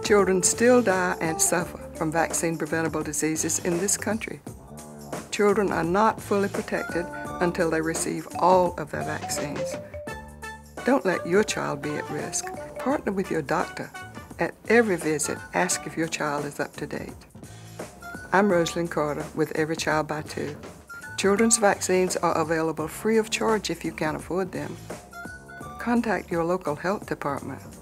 Children still die and suffer from vaccine-preventable diseases in this country. Children are not fully protected until they receive all of their vaccines. Don't let your child be at risk. Partner with your doctor. At every visit, ask if your child is up to date. I'm Rosalind Carter with Every Child by Two. Children's vaccines are available free of charge if you can't afford them. Contact your local health department.